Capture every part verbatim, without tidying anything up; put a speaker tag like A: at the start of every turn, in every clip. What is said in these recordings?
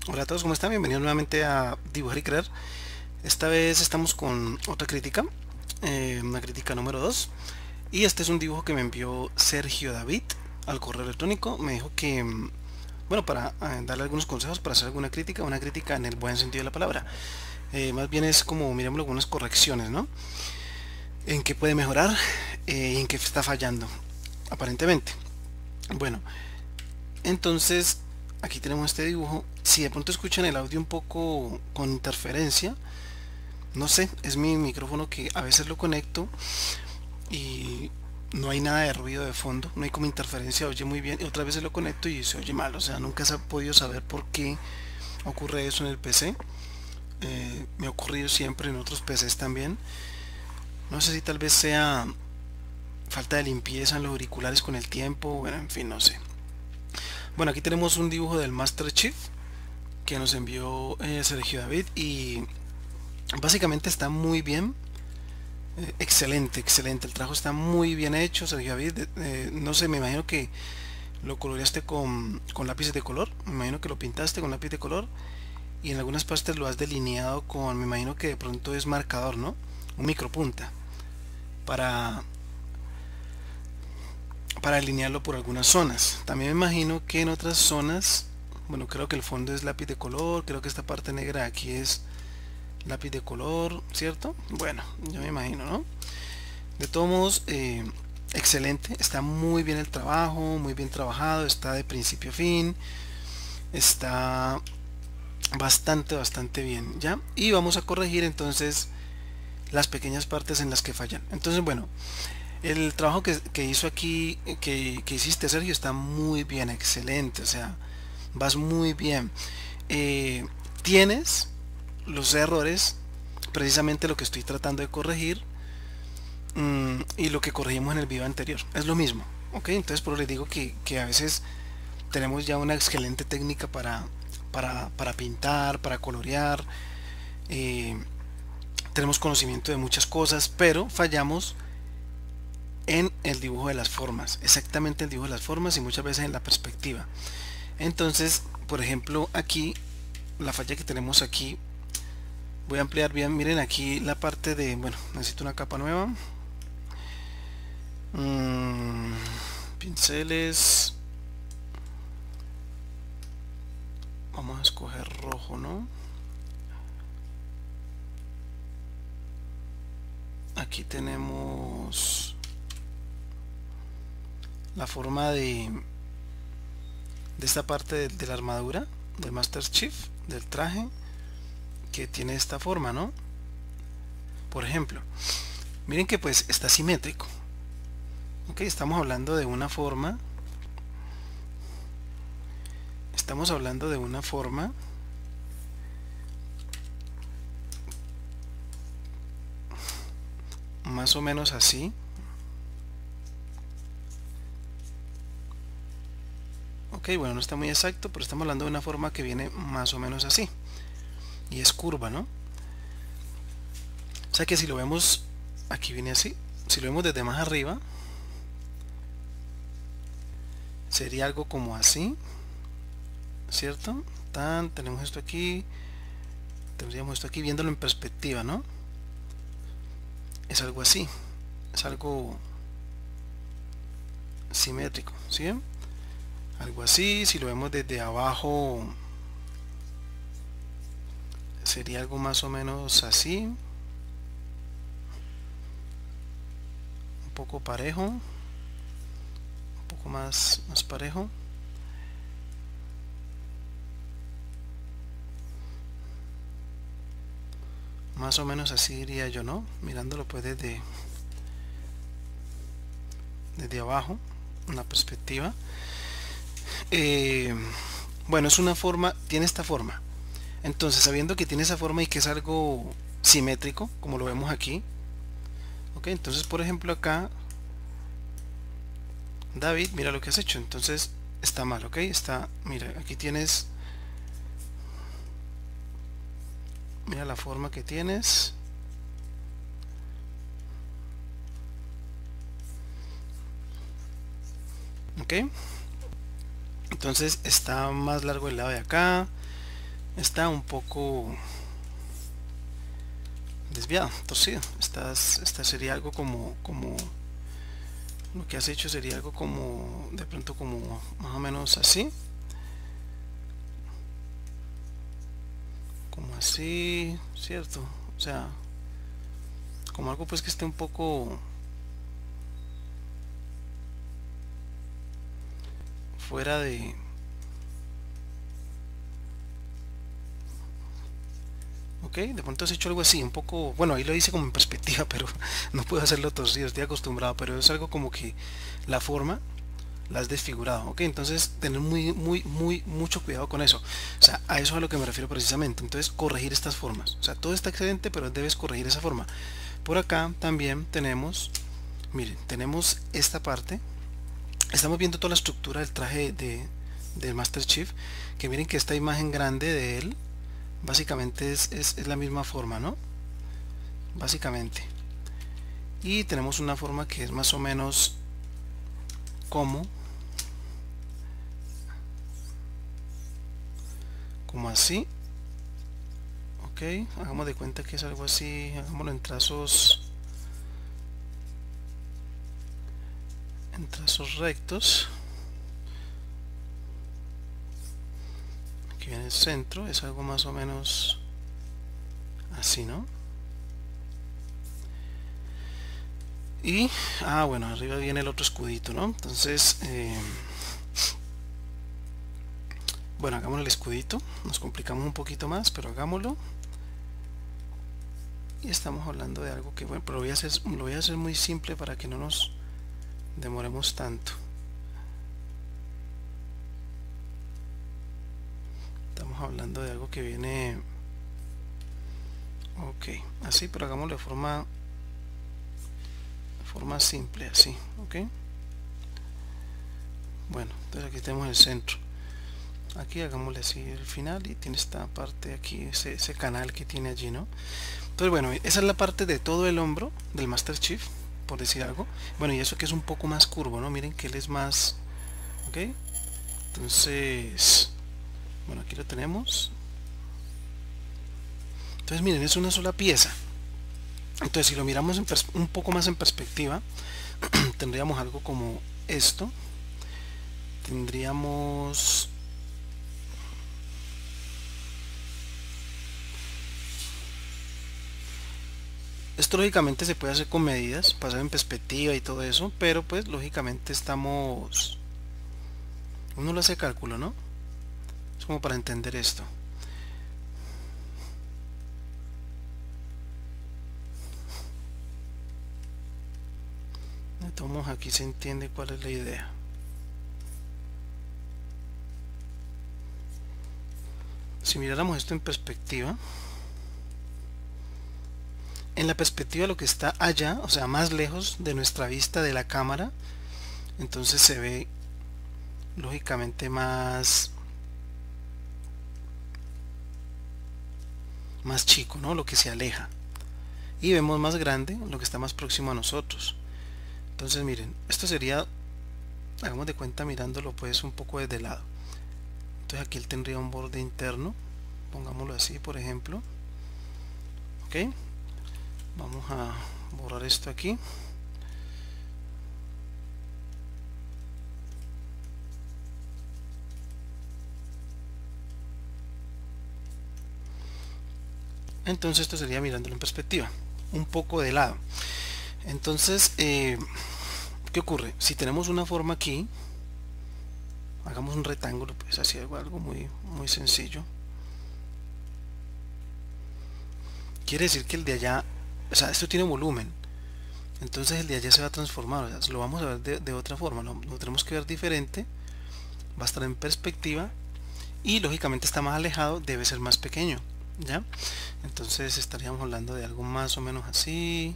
A: Hola a todos, ¿cómo están? Bienvenidos nuevamente a Dibujar y Crear. Esta vez estamos con otra crítica, eh, una crítica número dos. Y este es un dibujo que me envió Sergio David al correo electrónico. Me dijo que, mm, bueno, para eh, darle algunos consejos para hacer alguna crítica, una crítica en el buen sentido de la palabra. Eh, más bien es como, miremos algunas correcciones, ¿no? En qué puede mejorar eh, y en qué está fallando, aparentemente. Bueno, entonces aquí tenemos este dibujo. Si de pronto escuchan el audio un poco con interferencia, no sé, es mi micrófono que a veces lo conecto y no hay nada de ruido de fondo, no hay como interferencia, oye muy bien, y otras veces lo conecto y se oye mal, o sea, nunca se ha podido saber por qué ocurre eso en el P C. Eh, me ha ocurrido siempre en otros P Cs también. No sé si tal vez sea falta de limpieza en los auriculares con el tiempo, bueno, en fin, no sé. Bueno, aquí tenemos un dibujo del Master Chief que nos envió eh, Sergio David y básicamente está muy bien. Eh, excelente, excelente. El trabajo está muy bien hecho, Sergio David. Eh, no sé, me imagino que lo coloreaste con, con lápices de color. Me imagino que lo pintaste con lápiz de color. Y en algunas partes lo has delineado con, me imagino que de pronto es marcador, ¿no? Un micropunta. Para, para delinearlo por algunas zonas. También me imagino que en otras zonas, bueno, creo que el fondo es lápiz de color. Creo que esta parte negra de aquí es lápiz de color, ¿cierto? Bueno, yo me imagino, ¿no? De todos modos, eh, excelente, está muy bien el trabajo, muy bien trabajado, está de principio a fin, está bastante, bastante bien, ¿ya? Y vamos a corregir entonces las pequeñas partes en las que fallan. Entonces, bueno, el trabajo que, que hizo aquí, que, que hiciste, Sergio, está muy bien, excelente, o sea, vas muy bien. Eh, tienes los errores, precisamente lo que estoy tratando de corregir, mm, y lo que corregimos en el video anterior. Es lo mismo. ¿Ok? Entonces por eso les digo que, que a veces tenemos ya una excelente técnica para, para, para pintar, para colorear. eh, Tenemos conocimiento de muchas cosas, pero fallamos en el dibujo de las formas. Exactamente el dibujo de las formas y muchas veces en la perspectiva. Entonces, por ejemplo, aquí, la falla que tenemos aquí, voy a ampliar bien. Miren aquí la parte de, bueno, necesito una capa nueva. Mm, pinceles. Vamos a escoger rojo, ¿no? Aquí tenemos la forma de, de esta parte de, de la armadura del Master Chief, del traje, que tiene esta forma, ¿no? Por ejemplo, miren que pues está simétrico. Ok, estamos hablando de una forma. Estamos hablando de una forma más o menos así. Ok, bueno, no está muy exacto, pero estamos hablando de una forma que viene más o menos así. Y es curva, ¿no? O sea que si lo vemos, aquí viene así. Si lo vemos desde más arriba, sería algo como así, ¿cierto? Tan, tenemos esto aquí, tendríamos esto aquí, viéndolo en perspectiva, ¿no? Es algo así, es algo simétrico, ¿sí? Algo así. Si lo vemos desde abajo, sería algo más o menos así, un poco parejo, un poco más, más parejo. Más o menos así diría yo, ¿no? Mirándolo pues desde, desde abajo, una perspectiva. Eh, bueno, es una forma, tiene esta forma. Entonces, sabiendo que tiene esa forma y que es algo simétrico, como lo vemos aquí, ok, entonces por ejemplo acá, David, mira lo que has hecho, entonces está mal, ok, está, mira, aquí tienes, mira la forma que tienes, ok, entonces está más largo el lado de acá, está un poco desviado, torcido. Estás, esta sería algo como, como lo que has hecho sería algo como de pronto como más o menos así, como así, cierto, o sea, como algo pues que esté un poco fuera de ok, de pronto has hecho algo así, un poco, bueno, ahí lo hice como en perspectiva, pero no puedo hacerlo torcido, estoy acostumbrado, pero es algo como que la forma la has desfigurado, ok, entonces tener muy, muy, muy, mucho cuidado con eso, o sea, a eso es a lo que me refiero precisamente, entonces corregir estas formas, o sea, todo está excelente, pero debes corregir esa forma. Por acá también tenemos, miren, tenemos esta parte, estamos viendo toda la estructura del traje de, del Master Chief, que miren que esta imagen grande de él, básicamente es, es, es la misma forma, ¿no? Básicamente. Y tenemos una forma que es más o menos como como así, ok, hagamos de cuenta que es algo así, hagámoslo en trazos en trazos rectos. Aquí viene el centro, es algo más o menos así, ¿no? Y, ah, bueno, arriba viene el otro escudito, ¿no? Entonces, eh, bueno, hagamos el escudito, nos complicamos un poquito más, pero hagámoslo. Y estamos hablando de algo que, bueno, pero lo voy a hacer, lo voy a hacer muy simple para que no nos demoremos tanto. Estamos hablando de algo que viene, ok, así, pero hagámoslo de forma forma simple, así, ok. Bueno, entonces aquí tenemos el centro, aquí hagámosle así el final y tiene esta parte aquí, ese, ese canal que tiene allí, ¿no? Entonces bueno, esa es la parte de todo el hombro del Master Chief, por decir algo. Bueno, y eso que es un poco más curvo, ¿no? Miren que él es más, ok. Entonces, bueno, aquí lo tenemos. Entonces miren, es una sola pieza. Entonces si lo miramos en un poco más en perspectiva, tendríamos algo como esto. Tendríamos esto lógicamente se puede hacer con medidas, pasar en perspectiva y todo eso, pero pues lógicamente estamos, uno lo hace cálculo, ¿no? Es como para entender esto. Entonces aquí se entiende cuál es la idea. Si miráramos esto en perspectiva, en la perspectiva lo que está allá, o sea, más lejos de nuestra vista de la cámara, entonces se ve lógicamente más más chico, ¿no? Lo que se aleja, y vemos más grande lo que está más próximo a nosotros. Entonces miren, esto sería, hagamos de cuenta mirándolo pues un poco desde el lado. Entonces aquí él tendría un borde interno, pongámoslo así por ejemplo, ok. Vamos a borrar esto aquí. Entonces esto sería mirándolo en perspectiva, un poco de lado. Entonces, eh, ¿qué ocurre? Si tenemos una forma aquí, hagamos un rectángulo, pues así algo, algo muy, muy sencillo. Quiere decir que el de allá, o sea, esto tiene volumen, entonces el de allá se va a transformar, o sea, lo vamos a ver de, de otra forma, ¿no? Lo tenemos que ver diferente, va a estar en perspectiva y lógicamente está más alejado, debe ser más pequeño, ¿ya? Entonces estaríamos hablando de algo más o menos así.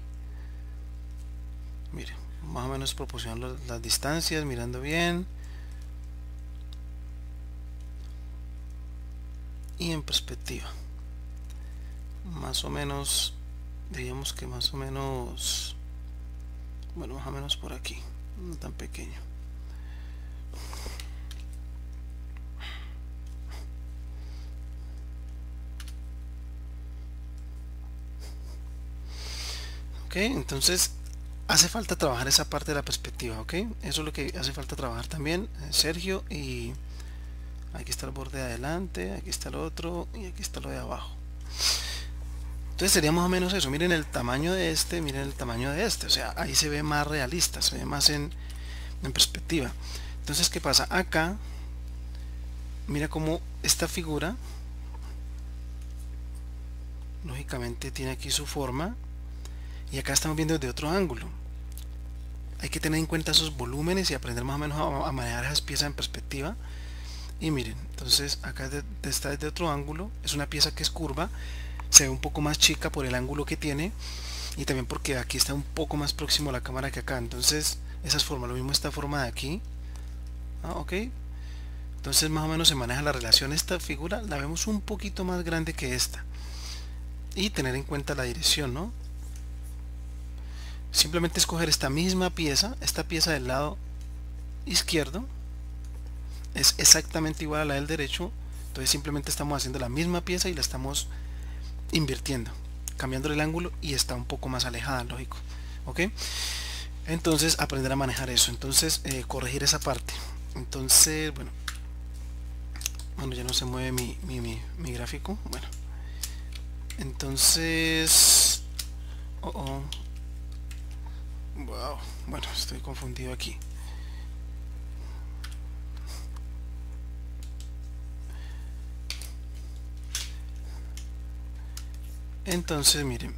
A: Mire, más o menos proporcionar las distancias, mirando bien y en perspectiva, más o menos, diríamos que más o menos, bueno, más o menos por aquí, no tan pequeño. ok. Entonces hace falta trabajar esa parte de la perspectiva, ok. Eso es lo que hace falta trabajar también, Sergio. Y aquí está el borde de adelante, aquí está el otro y aquí está lo de abajo. Entonces sería más o menos eso. Miren el tamaño de este, miren el tamaño de este. O sea, ahí se ve más realista, se ve más en, en perspectiva. Entonces, ¿qué pasa? Acá, mira cómo esta figura, lógicamente tiene aquí su forma. Y acá estamos viendo desde otro ángulo. Hay que tener en cuenta esos volúmenes y aprender más o menos a, a manejar esas piezas en perspectiva. Y miren, entonces acá de, de está desde otro ángulo. Es una pieza que es curva. Se ve un poco más chica por el ángulo que tiene. Y también porque aquí está un poco más próximo a la cámara que acá. Entonces, esas formas, lo mismo esta forma de aquí. Ah, ok. Entonces más o menos se maneja la relación. Esta figura la vemos un poquito más grande que esta. Y tener en cuenta la dirección, ¿no? Simplemente escoger esta misma pieza, esta pieza del lado izquierdo es exactamente igual a la del derecho. Entonces simplemente estamos haciendo la misma pieza y la estamos invirtiendo, cambiando el ángulo, y está un poco más alejada, lógico, ok. Entonces aprender a manejar eso. Entonces eh, corregir esa parte. Entonces bueno bueno ya no se mueve mi, mi, mi, mi gráfico. Bueno, entonces oh, oh. Wow, bueno, estoy confundido aquí. Entonces miren,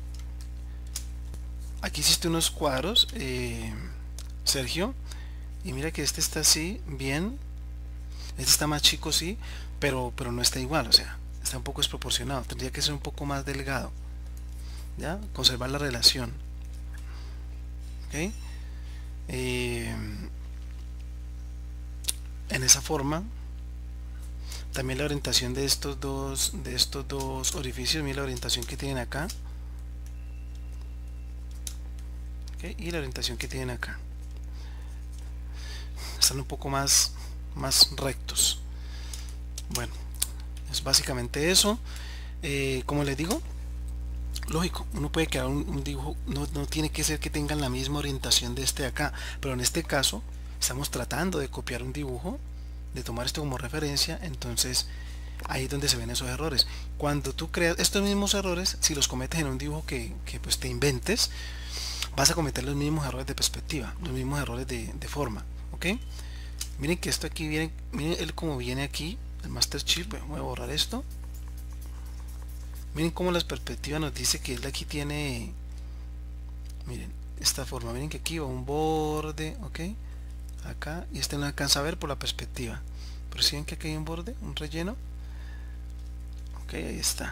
A: aquí hiciste unos cuadros, eh, Sergio, y mira que este está así, bien. Este está más chico, sí, pero, pero no está igual, o sea, está un poco desproporcionado. Tendría que ser un poco más delgado, ¿ya? Conservar la relación, ¿ok? Eh, en esa forma. También la orientación de estos dos de estos dos orificios, mira la orientación que tienen acá, ¿okay? Y la orientación que tienen acá están un poco más más rectos. Bueno, es básicamente eso. Eh, como les digo, lógico, uno puede crear un, un dibujo, no, no tiene que ser que tengan la misma orientación de este de acá, pero en este caso estamos tratando de copiar un dibujo, de tomar esto como referencia. Entonces ahí es donde se ven esos errores. Cuando tú creas estos mismos errores, si los cometes en un dibujo que, que pues te inventes, vas a cometer los mismos errores de perspectiva, los mismos errores de, de forma, ok. Miren que esto aquí viene, miren el como viene aquí el Master Chief. Voy a borrar esto. Miren cómo la perspectiva nos dice que él aquí tiene, miren, esta forma. Miren que aquí va un borde, ok, acá, y este no alcanza a ver por la perspectiva, pero si ven que aquí hay un borde, un relleno, ok, ahí está.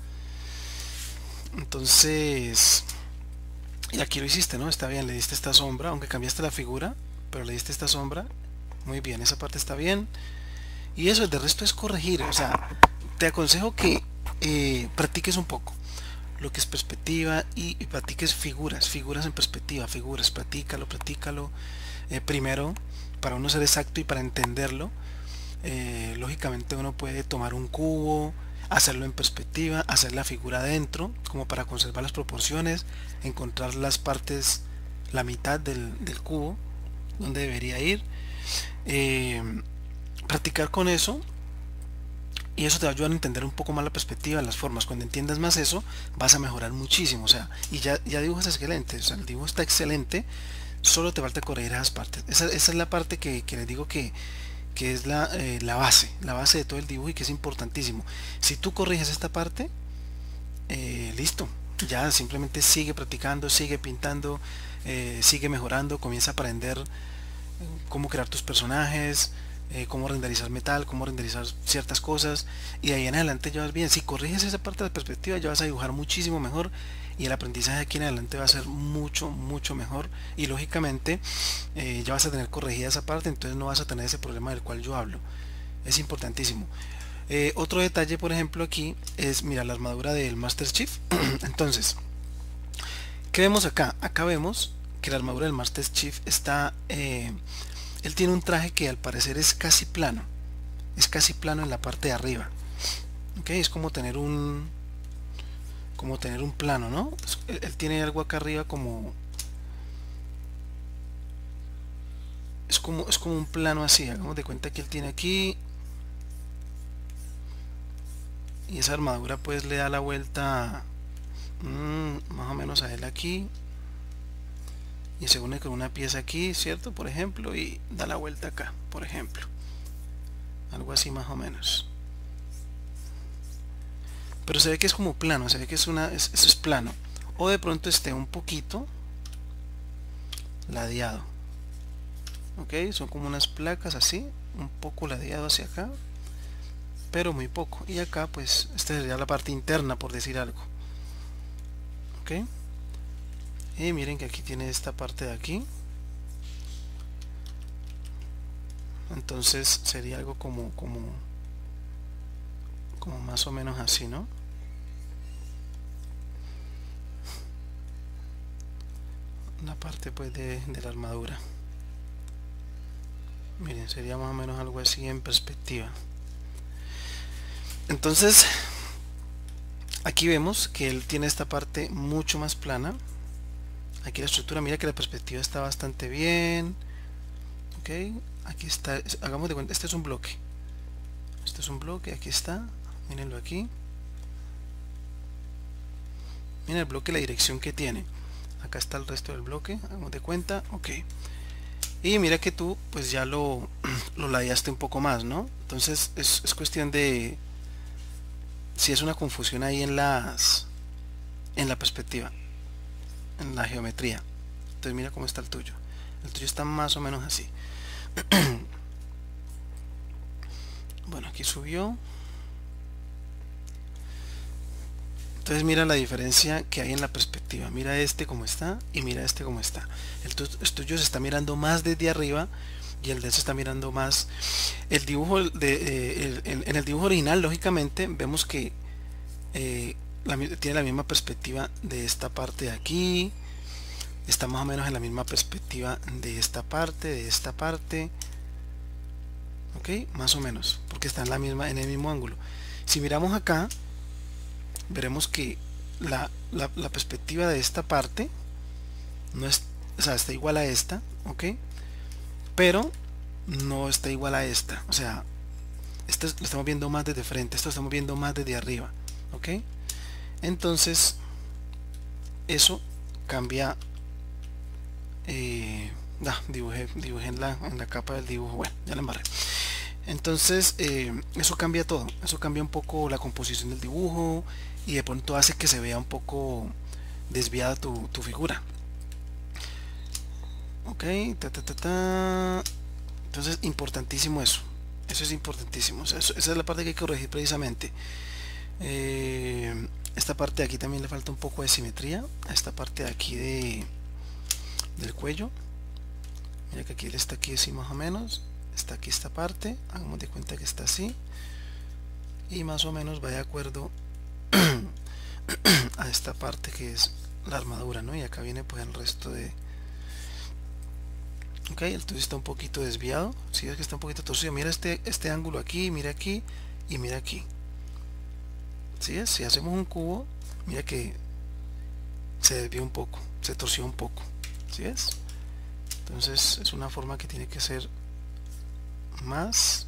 A: Entonces, y aquí lo hiciste, ¿no? Está bien, le diste esta sombra, aunque cambiaste la figura, pero le diste esta sombra. Muy bien, esa parte está bien. Y eso, de resto es corregir. O sea, te aconsejo que eh, practiques un poco lo que es perspectiva, y, y practiques figuras, figuras en perspectiva, figuras, practícalo, practícalo. Eh, primero, para uno ser exacto y para entenderlo, eh, lógicamente uno puede tomar un cubo, hacerlo en perspectiva, hacer la figura adentro, como para conservar las proporciones, encontrar las partes, la mitad del, del cubo, donde debería ir. Eh, practicar con eso, y eso te va a ayudar a entender un poco más la perspectiva, las formas. Cuando entiendas más eso, vas a mejorar muchísimo. O sea, y ya, ya dibujas excelente, o sea, el dibujo está excelente, solo te falta corregir esas partes. Esa, esa es la parte que, que les digo que, que es la, eh, la base, la base de todo el dibujo, y que es importantísimo. Si tú corriges esta parte, eh, listo, ya simplemente sigue practicando, sigue pintando, eh, sigue mejorando, comienza a aprender cómo crear tus personajes, eh, cómo renderizar metal, cómo renderizar ciertas cosas, y de ahí en adelante ya vas bien. Si corriges esa parte de la perspectiva, ya vas a dibujar muchísimo mejor, y el aprendizaje de aquí en adelante va a ser mucho mucho mejor, y lógicamente eh, ya vas a tener corregida esa parte, entonces no vas a tener ese problema del cual yo hablo. Es importantísimo. Eh, otro detalle, por ejemplo, aquí es, mira, la armadura del Master Chief. Entonces, ¿qué vemos acá? Acá vemos que la armadura del Master Chief está, eh, él tiene un traje que al parecer es casi plano, es casi plano en la parte de arriba, ok. Es como tener un como tener un plano, ¿no? Él, él tiene algo acá arriba como es como es como un plano así. Hagamos de cuenta que él tiene aquí, y esa armadura pues le da la vuelta mmm, más o menos a él aquí, y se une con una pieza aquí, cierto, por ejemplo, y da la vuelta acá, por ejemplo, algo así más o menos. Pero se ve que es como plano, se ve que es una es, eso es plano, o de pronto esté un poquito ladeado. Ok, son como unas placas así, un poco ladeado hacia acá, pero muy poco. Y acá pues esta sería la parte interna, por decir algo. Ok, y miren que aquí tiene esta parte de aquí, entonces sería algo como como como más o menos así, ¿no? La parte pues de, de la armadura, miren, sería más o menos algo así en perspectiva. Entonces aquí vemos que él tiene esta parte mucho más plana. Aquí la estructura, mira que la perspectiva está bastante bien. Ok, aquí está, hagamos de cuenta, este es un bloque, este es un bloque, aquí está, mírenlo aquí, miren el bloque, la dirección que tiene, acá está el resto del bloque, hagamos de cuenta, ok, y mira que tú pues ya lo, lo ladeaste un poco más, ¿no? Entonces es, es cuestión de si es una confusión ahí en las en la perspectiva, en la geometría. Entonces mira cómo está el tuyo, el tuyo está más o menos así. Bueno, aquí subió. Entonces mira la diferencia que hay en la perspectiva. Mira este como está y mira este como está. El, tu, el tuyo se está mirando más desde arriba y el de él se está mirando más. El dibujo de, eh, el, el, en el dibujo original, lógicamente, vemos que eh, la, tiene la misma perspectiva de esta parte de aquí. Está más o menos en la misma perspectiva de esta parte, de esta parte. Ok, más o menos, porque está en la misma, en el mismo ángulo. Si miramos acá, veremos que la, la, la perspectiva de esta parte no es, o sea, está igual a esta, ok, pero no está igual a esta, o sea, esto lo estamos viendo más desde frente, esto lo estamos viendo más desde arriba, ok. Entonces eso cambia. eh, ah, dibujé, dibujé en la, en la capa del dibujo, bueno, ya la embarré. Entonces eh, eso cambia todo, eso cambia un poco la composición del dibujo y de pronto hace que se vea un poco desviada tu, tu figura. Ok, ta, ta, ta, ta. Entonces importantísimo eso, eso es importantísimo, o sea, eso, esa es la parte que hay que corregir precisamente. Eh, esta parte de aquí también le falta un poco de simetría a esta parte de aquí de, del cuello. Mira que aquí él está aquí así más o menos. Está aquí esta parte, hagamos de cuenta que está así y más o menos va de acuerdo a esta parte que es la armadura, ¿no? Y acá viene pues el resto de... Ok, el tuyo está un poquito desviado, si ves que está un poquito torcido, mira este, este ángulo aquí, mira aquí y mira aquí. ¿Sí es? Si hacemos un cubo, mira que se desvió un poco, se torció un poco, ¿sí es? Entonces es una forma que tiene que ser más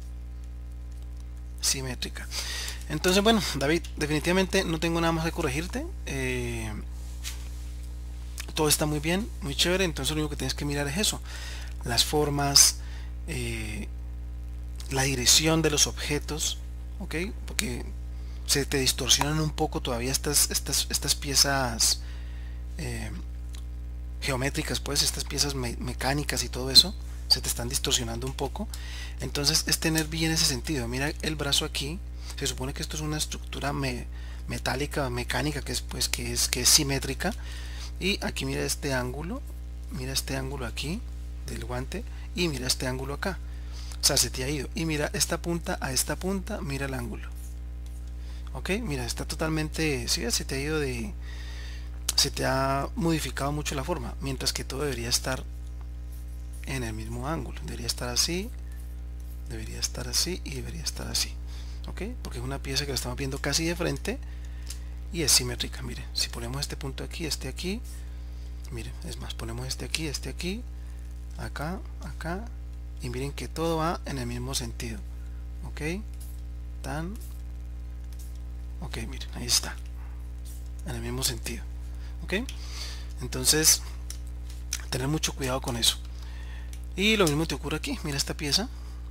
A: simétrica. Entonces bueno, David, definitivamente no tengo nada más que corregirte. eh, todo está muy bien, muy chévere. Entonces lo único que tienes que mirar es eso, las formas, eh, la dirección de los objetos, ok, porque se te distorsionan un poco todavía estas estas estas piezas eh, geométricas, pues estas piezas me mecánicas y todo eso se te están distorsionando un poco. Entonces es tener bien ese sentido. Mira el brazo aquí, se supone que esto es una estructura me, metálica, mecánica, que es pues que es que es simétrica, y aquí mira este ángulo, mira este ángulo aquí del guante y mira este ángulo acá, o sea, se te ha ido, y mira esta punta a esta punta, mira el ángulo, ok, mira, está totalmente, ¿sí? Se te ha ido de, se te ha modificado mucho la forma, mientras que todo debería estar en el mismo ángulo, debería estar así, debería estar así y debería estar así, ok, porque es una pieza que la estamos viendo casi de frente y es simétrica. Miren, si ponemos este punto aquí, este aquí, miren, es más, ponemos este aquí, este aquí, acá, acá, y miren que todo va en el mismo sentido. Ok, tan, ok, miren, ahí está, en el mismo sentido. Ok, entonces tener mucho cuidado con eso. Y lo mismo te ocurre aquí, mira esta pieza.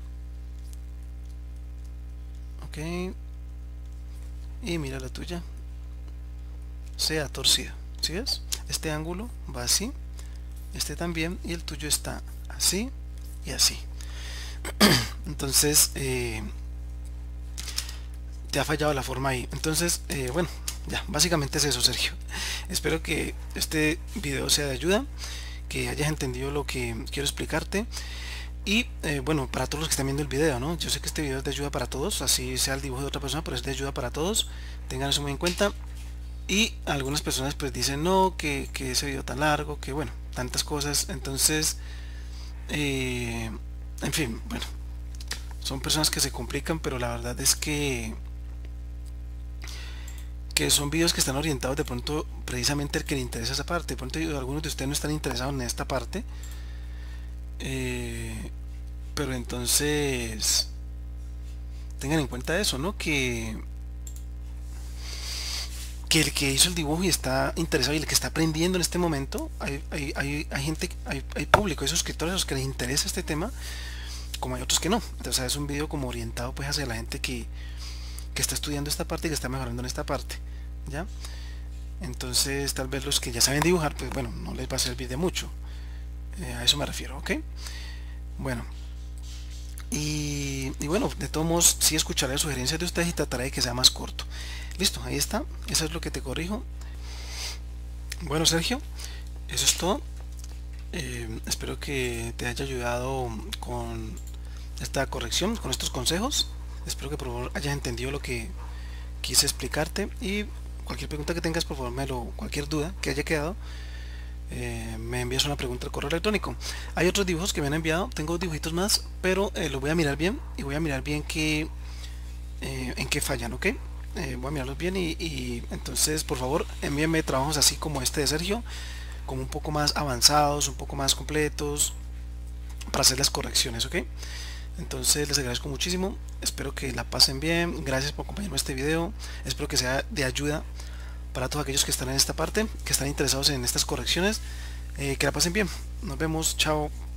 A: Ok, y mira la tuya, se ha torcido. ¿Sí ves? Este ángulo va así, este también, y el tuyo está así y así. Entonces eh, te ha fallado la forma ahí. Entonces eh, bueno, ya básicamente es eso, Sergio. Espero que este video sea de ayuda, que hayas entendido lo que quiero explicarte. Y eh, bueno, para todos los que están viendo el video, ¿no? Yo sé que este video es de ayuda para todos, así sea el dibujo de otra persona, pero es de ayuda para todos. Tengan eso muy en cuenta. Y algunas personas pues dicen no, que, que ese video tan largo, que bueno, tantas cosas. Entonces eh, en fin, bueno, son personas que se complican, pero la verdad es que que son videos que están orientados de pronto precisamente al que le interesa esa parte. De pronto algunos de ustedes no están interesados en esta parte, eh, pero entonces tengan en cuenta eso, ¿no? Que que el que hizo el dibujo y está interesado y el que está aprendiendo en este momento, hay, hay, hay, hay gente, hay, hay público, hay suscriptores a los que les interesa este tema, como hay otros que no. Entonces es un video como orientado pues hacia la gente que, que está estudiando esta parte y que está mejorando en esta parte, ¿ya? Entonces tal vez los que ya saben dibujar, pues bueno, no les va a servir de mucho. Eh, a eso me refiero, ¿ok? Bueno, y, y bueno, de todos modos sí escucharé sugerencias de ustedes y trataré de que sea más corto. Listo, ahí está, eso es lo que te corrijo. Bueno, Sergio, eso es todo. Eh, espero que te haya ayudado con esta corrección, con estos consejos. Espero que por favor hayas entendido lo que quise explicarte, y cualquier pregunta que tengas, por favor, me lo, cualquier duda que haya quedado, eh, me envías una pregunta al correo electrónico. Hay otros dibujos que me han enviado, tengo dibujitos más, pero eh, los voy a mirar bien y voy a mirar bien que, eh, en qué fallan, ¿ok? Eh, voy a mirarlos bien y, y entonces por favor envíenme trabajos así como este de Sergio, como un poco más avanzados, un poco más completos, para hacer las correcciones, ¿ok? Entonces les agradezco muchísimo, espero que la pasen bien, gracias por acompañarme en este video, espero que sea de ayuda para todos aquellos que están en esta parte, que están interesados en estas correcciones. Eh, que la pasen bien, nos vemos, chao.